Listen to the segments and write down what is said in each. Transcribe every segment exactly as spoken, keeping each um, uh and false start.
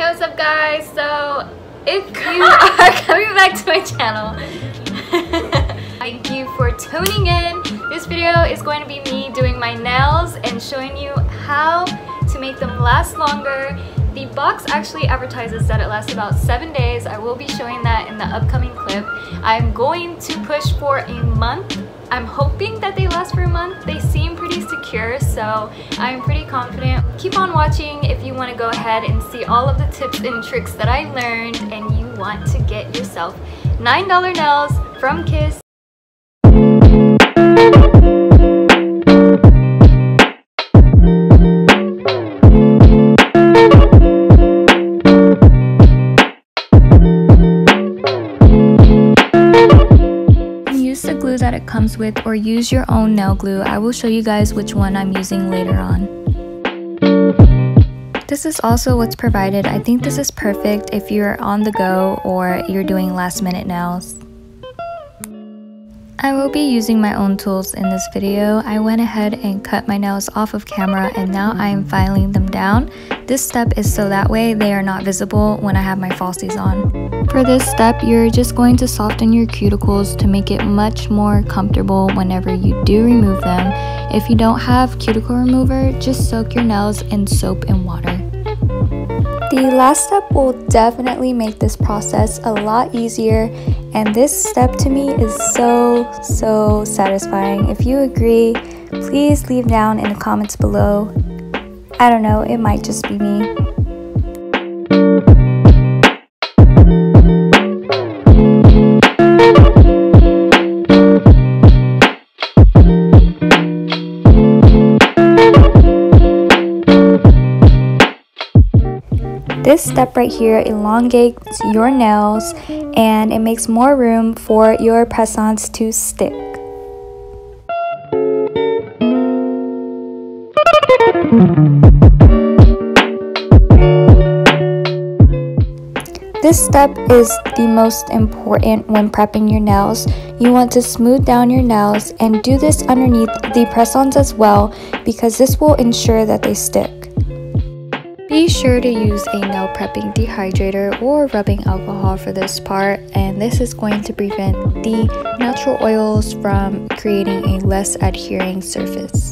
what's up guys? So if you are coming back to my channel, thank you for tuning in. This video is going to be me doing my nails and showing you how to make them last longer. The box actually advertises that it lasts about seven days. I will be showing that in the upcoming clip. I'm going to push for a month. I'm hoping that they last for a month. They seem pretty secure, so I'm pretty confident. Keep on watching if you want to go ahead and see all of the tips and tricks that I learned and you want to get yourself nine dollar nails from Kiss. The glue that it comes with, or use your own nail glue. I will show you guys which one I'm using later on. This is also what's provided. I think this is perfect if you're on the go or you're doing last minute nails. I will be using my own tools in this video. I went ahead and cut my nails off of camera and now I am filing them down. This step is so that way they are not visible when I have my falsies on. For this step, you're just going to soften your cuticles to make it much more comfortable whenever you do remove them. If you don't have cuticle remover, just soak your nails in soap and water. The last step will definitely make this process a lot easier, and this step to me is so, so satisfying. If you agree, please leave down in the comments below. I don't know, it might just be me. This step right here elongates your nails and it makes more room for your press-ons to stick. This step is the most important when prepping your nails. You want to smooth down your nails and do this underneath the press-ons as well, because this will ensure that they stick. Be sure to use a nail prepping dehydrator or rubbing alcohol for this part, and this is going to prevent the natural oils from creating a less adhering surface.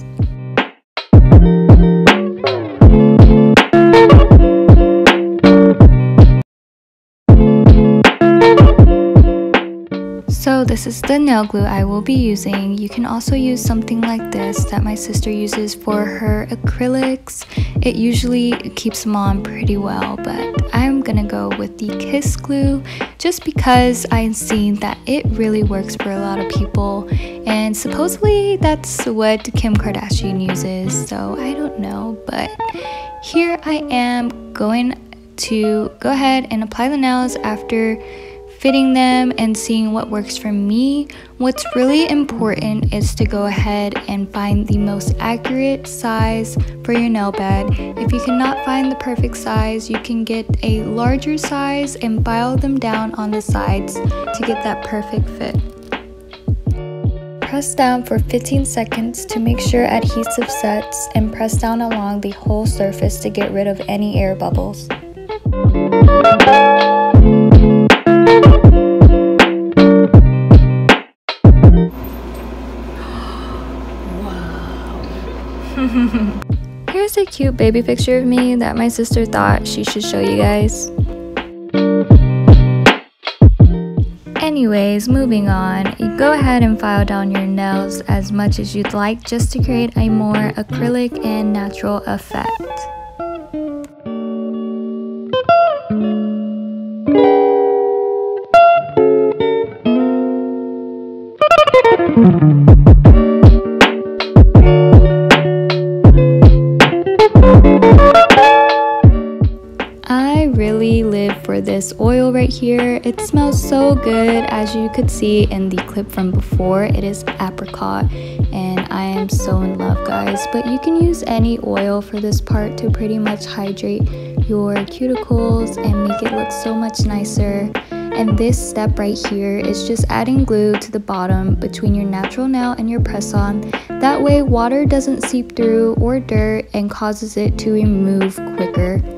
So this is the nail glue I will be using. You can also use something like this that my sister uses for her acrylics. It usually keeps them on pretty well, but I'm gonna go with the Kiss glue just because I've seen that it really works for a lot of people, and supposedly that's what Kim Kardashian uses, so I don't know. But here I am going to go ahead and apply the nails after fitting them and seeing what works for me. What's really important is to go ahead and find the most accurate size for your nail bed. If you cannot find the perfect size, you can get a larger size and file them down on the sides to get that perfect fit. Press down for fifteen seconds to make sure adhesive sets, and press down along the whole surface to get rid of any air bubbles. Here's a cute baby picture of me that my sister thought she should show you guys. Anyways, moving on, you go ahead and file down your nails as much as you'd like just to create a more acrylic and natural effect. I really live for this oil right here. It smells so good. As you could see in the clip from before, it is apricot and I am so in love, guys. But you can use any oil for this part to pretty much hydrate your cuticles and make it look so much nicer. And this step right here is just adding glue to the bottom between your natural nail and your press-on. That way water doesn't seep through or dirt and causes it to remove quicker.